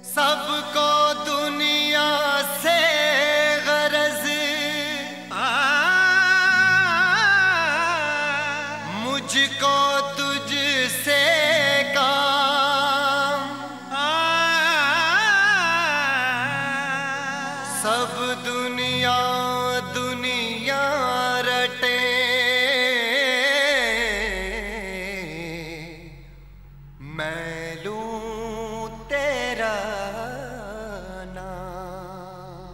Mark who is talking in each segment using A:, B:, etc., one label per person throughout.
A: सबको दुनिया से गरज, मुझको तुझसे काम। सब दुनिया दुनिया रटे, मैं लूं तेरा नाम।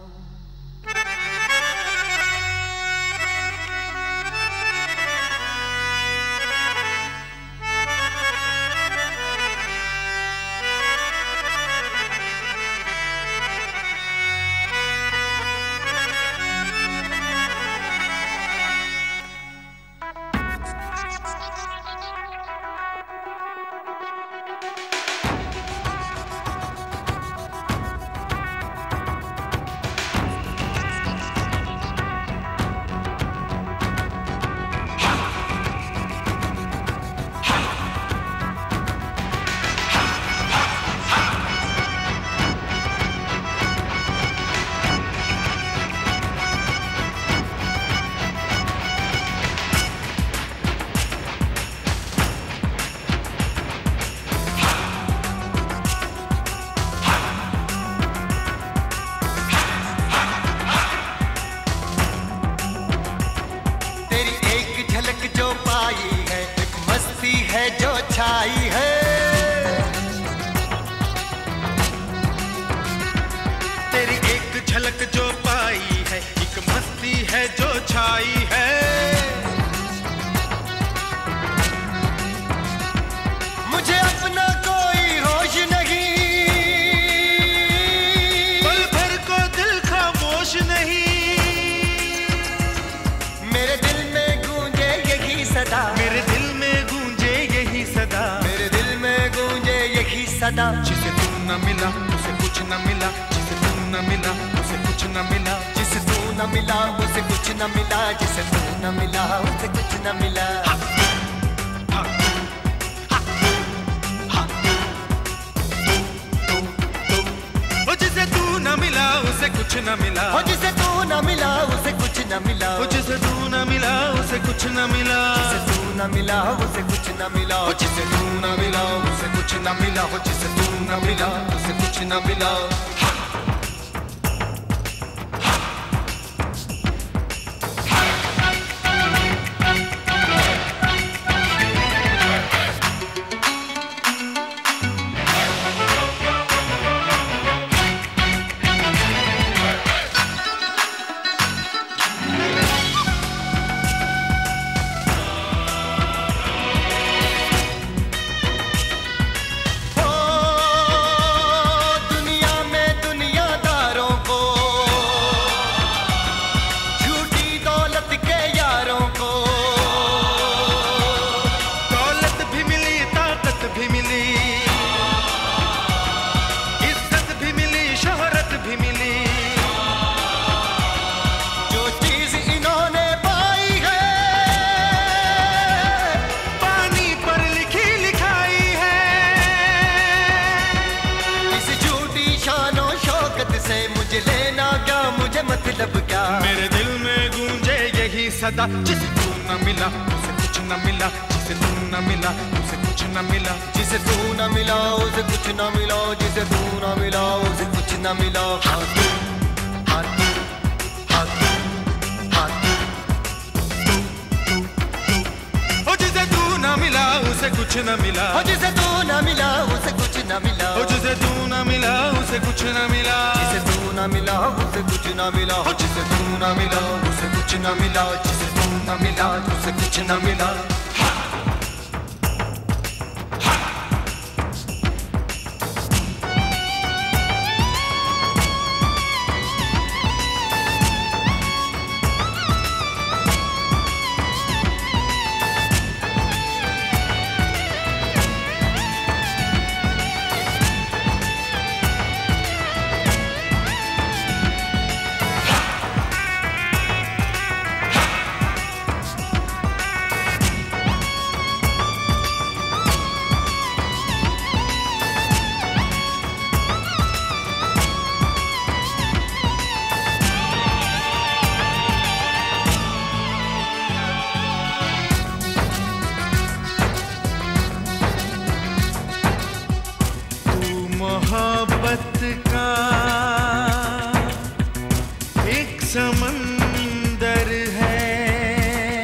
A: है जो छाई है,
B: तेरी एक झलक जो पाई है, एक मस्ती है जो छाई है।
A: मुझे अपना कोई होश नहीं,
B: पल भर को दिल खामोश नहीं।
A: मेरे दिल में गूंजे यही सदा,
B: मेरे दिल में गूंजे यही सदा,
A: मेरे दिल में गूंजे यही सदा।
B: जिसे तू न मिला उसे कुछ न मिला, जिसे तू न मिला उसे कुछ न मिला,
A: जिसे तू न मिला उसे कुछ न मिला, जिसे तू न मिला उसे कुछ न मिला।
B: जिसे तू न मिला उसे कुछ न मिला,
A: जिसे तू न मिला उसे कुछ न मिला,
B: जिसे तू न मिला उसे कुछ न मिला,
A: जिसे तू न मिला उसे कुछ न मिला,
B: जिसे तू न मिला उसे कुछ न मिला, जिसे तू न मिला उसे कुछ न मिला।
A: से मुझे लेना क्या, मुझे मतलब क्या।
B: मेरे दिल में गूंजे यही सदा, जिसे तू न मिला उसे कुछ न मिला, जिसे तू न मिला उसे कुछ न मिला,
A: जिसे तू न मिला उसे कुछ न मिला, जिसे तू न मिला उसे कुछ न मिला। हाँ तू, हाँ तू, हाँ तू, हाँ तू,
B: जिसे तू न मिला उसे कुछ न मिला,
A: जिसे तू न मिला उसे कुछ न मिला,
B: जिसे तू न मिला उसे कुछ न मिला,
A: जिसे तू न मिला उसे कुछ न मिला,
B: जिसे तू न मिला उसे कुछ न मिला, जिसे तू न मिला उसे कुछ न मिला। मोहब्बत का एक समंदर है,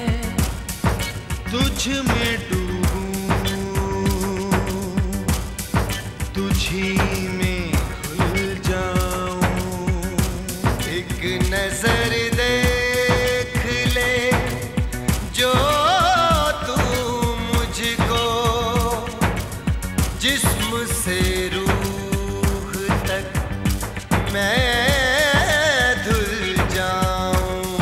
B: तुझ में डूबूं, तुझी में खुल जाऊं।
A: एक नजर देख ले जो तू मुझको, जिस्म से रूह तक मैं धुल जाऊं।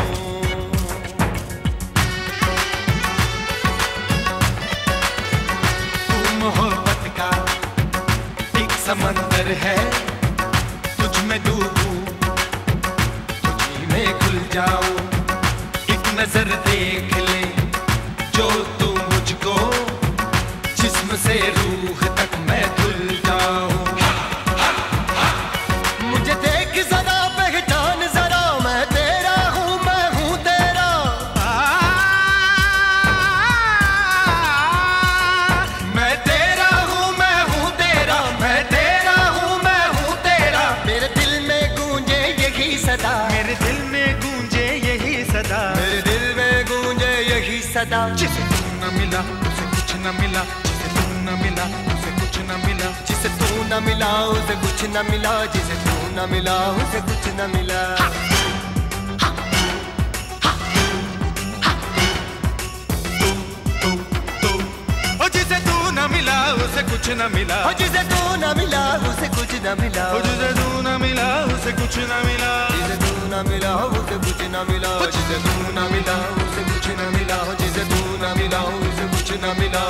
B: तू मोहब्बत का एक समंदर है, तुझ में डूबूं, तुझी में खुल जाऊं। एक नजर देख ले जो तू मुझको, जिस्म से रूह तक मैं धुल जाऊं।
A: मुझे देख जरा, पहचान जरा, मैं तेरा हूँ, मैं हूँ तेरा।
B: मैं तेरा हूँ, मैं हूँ तेरा, मैं तेरा हूँ, मैं हूँ तेरा।
A: मेरे दिल में गूंजे यही सदा,
B: मेरे दिल में गूंजे यही सदा,
A: मेरे दिल में गूंजे यही सदा।
B: जिसे तू न मिला उसे कुछ न मिला, जिसे तू न मिला उसे कुछ न मिला,
A: जिसे तू न मिला उसे कुछ न मिला, जिसे तू न मिला उसे कुछ न मिला।
B: ओ जिसे तू न मिला उसे कुछ न मिला,
A: ओ जिसे तू न मिला उसे कुछ न मिला,
B: ओ जिसे तू न मिला उसे कुछ न मिला,
A: जिसे तू न मिला उसे कुछ न मिला,
B: जिसे तू न मिला उसे कुछ न मिला,
A: जिसे तू न मिला उसे कुछ न मिला।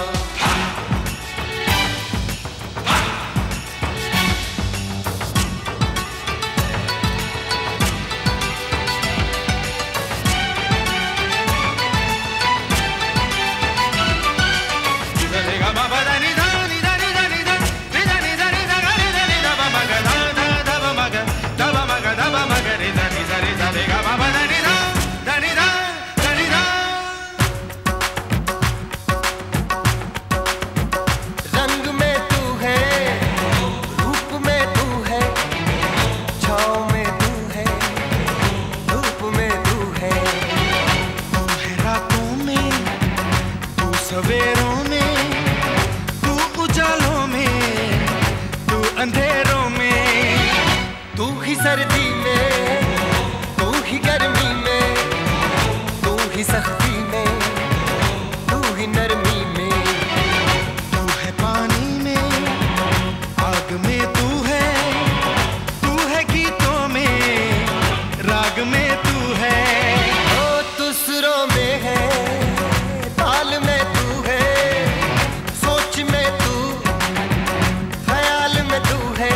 A: रंग में तू है, रूप में तू है, छाँव में तू है, धूप में तू है।
B: तू है रातों में, तू सवेरों में, तू उजालों में, तू अंधेरों में।
A: तू ही सर्दी में, तू ही गर्मी में, तू ही सख्ती में, तू ही नरमी में।
B: तू है पानी में, आग में तू है गीतों में, राग में तू है।
A: ओ तू सुरों में है, ताल में तू है, सोच में तू, ख्याल में तू है।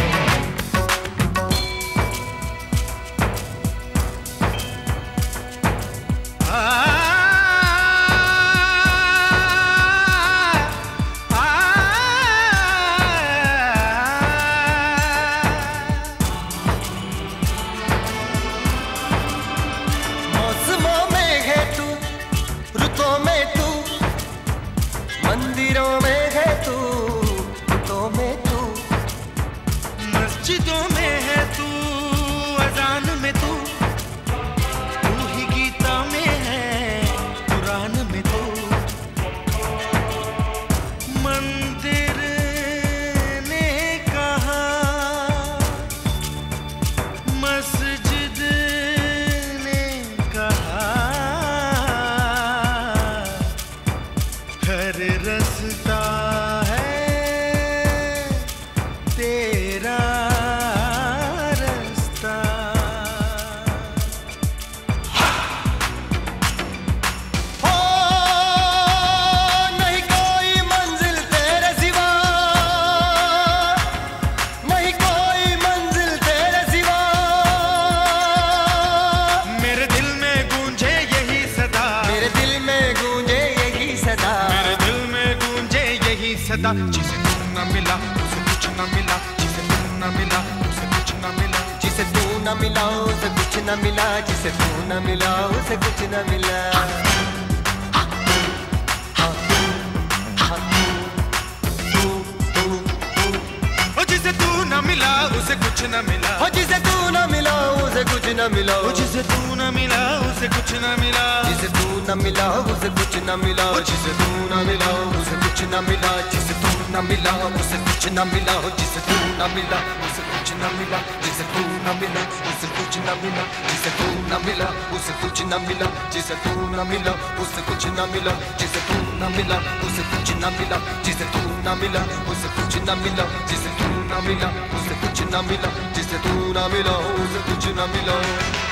A: मौसमों में है तू, रुतों में तू, मंदिरों में है तू, रुतों में तू।
B: मस्जिदों में है तू, अजान में तू, तू ही गीता में है, कुरान में तू। मंदिर ने कहा, मस्जिद ने कहा, हर रास्ता है तेरा रास्ता।
A: हो नहीं कोई मंजिल तेरे सिवा, नहीं कोई मंजिल तेरे सिवा।
B: मेरे दिल में गूंजे यही सदा,
A: मेरे दिल में गूंजे यही सदा,
B: मेरे दिल में गूंजे यही सदा। जिसे तू न मिला उसे कुछ न मिला, जिसे तू न मिला उसे कुछ न मिला,
A: जिसे तू न मिला उसे कुछ न मिला, जिसे तू न मिला उसे कुछ न मिला।
B: ओ जिसे तू न मिला न मिला,
A: हो जिसे तू न मिला उसे कुछ न मिला,
B: जिसे तू न मिला उसे कुछ न मिला,
A: जिसे तू न मिला उसे कुछ न मिला, जिसे तू न मिला उसे कुछ न मिला, जिसे तू न मिला उसे कुछ न मिला, जिसे तू न मिला उसे कुछ न मिला, जिसे तू न मिला उसे कुछ न मिला, जिसे तू न मिला उसे कुछ न मिला, जिसे तू न मिला उसे कुछ न मिला, जिसे तू न मिला उसे कुछ न मिला, जिसे तू न मिला उसे कुछ न मिला, जिसे तू न मिला उसे कुछ न मिला, जिसे तू न मिला उसे कुछ न मिला।